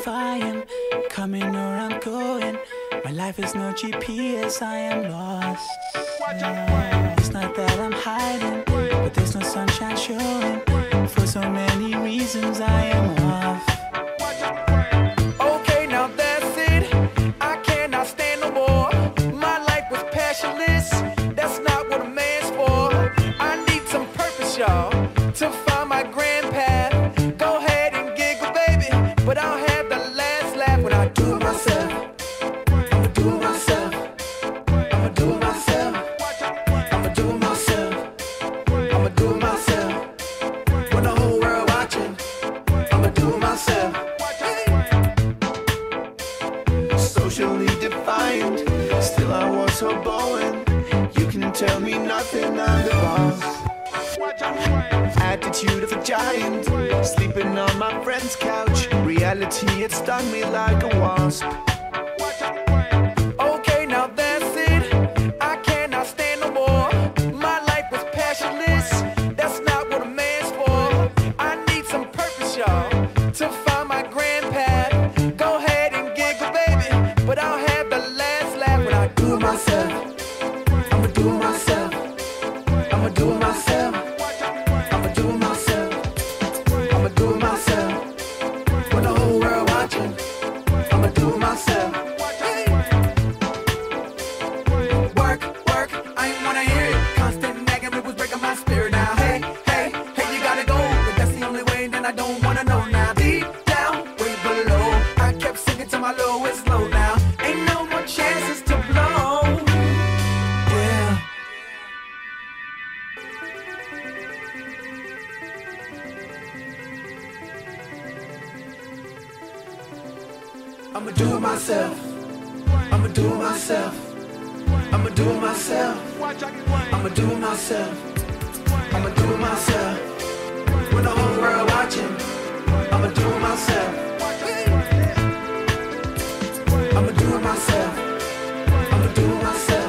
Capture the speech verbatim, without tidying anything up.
defying, coming or I'm going. My life is no G P S, I am lost. No, it's not that I'm hiding, but there's no sunshine showing. For so many reasons I am off. Okay, now that's it. I cannot stand no more. My life was passionless. That's not what a man's for. I need some purpose, y'all, to find my grand path. Go ahead and giggle, baby, but I'll have the last laugh when I do it myself. I'ma do it myself. I'ma do it myself. I'ma do it myself. I'ma do it myself. When the whole world watching, I'ma do it myself. Socially defined, still I was so boring. You can tell me nothing, I'm the boss. Attitude of a giant, sleeping on my friend's couch. Reality, it stung me like a wasp. Okay, now that's it. I cannot stand no more. My life was passionless. That's not what a man's for. I need some purpose, y'all, to find my grand path. Go ahead and giggle, baby, but I'll have the last laugh when I do it myself. I'ma do it myself. I'ma do it myself. I'ma do it myself. I'ma do it myself. When the whole world watching, I'ma do it myself. Work, work, I ain't wanna hear it. Constant nagging, it was breaking my spirit now. Hey, hey, hey, you gotta go. If that's the only way, then I don't wanna know now. Deep down, way below, I kept singing to my lowest low now. Ain't no more chances to blow. Yeah. I'ma do it myself. I'ma do it myself. I'ma do it myself. I'ma do it myself. I'ma do it myself. When the whole world watching, I'ma do it myself. I'ma do it myself. I'ma do it myself.